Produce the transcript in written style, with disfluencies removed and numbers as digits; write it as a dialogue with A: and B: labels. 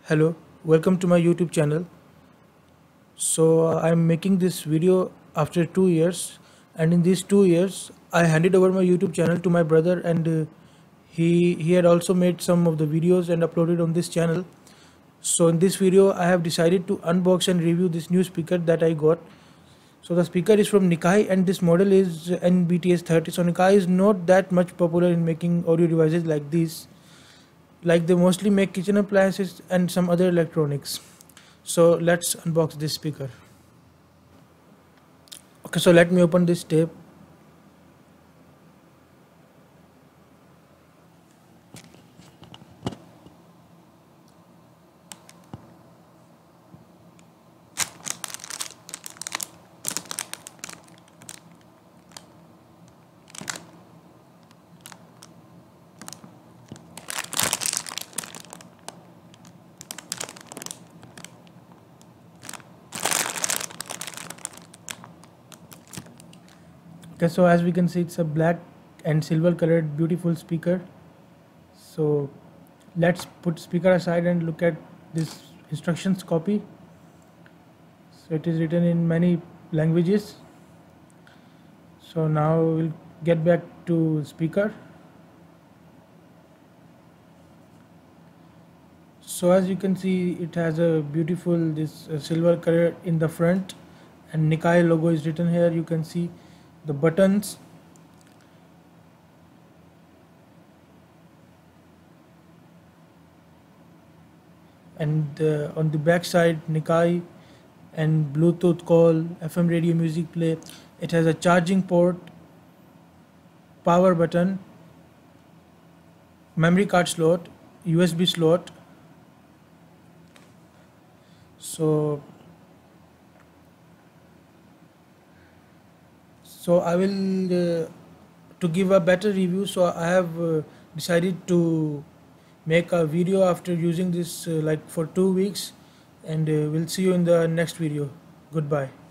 A: Hello, welcome to my YouTube channel. I'm making this video after 2 years, and in these 2 years, I handed over my YouTube channel to my brother, and he had also made some of the videos and uploaded on this channel. So in this video, I have decided to unbox and review this new speaker that I got. So the speaker is from NIKAI, and this model is NBTS30. So NIKAI is not that much popular in making audio devices like these. Like they mostly make kitchen appliances and some other electronics. So let's unbox this speaker. Okay, so let me open this tape. Okay, so as we can see, it's a black and silver colored beautiful speaker. So let's put speaker aside and look at this instructions copy. So it is written in many languages. So now we'll get back to speaker. So as you can see, it has a beautiful silver color in the front, and NIKAI logo is written here. You can see the buttons, and on the back side NIKAI and Bluetooth call, FM radio, music play. It has a charging port, power button, memory card slot, USB slot. So I will to give a better review. So I have decided to make a video after using this like for 2 weeks, and we'll see you in the next video. Goodbye.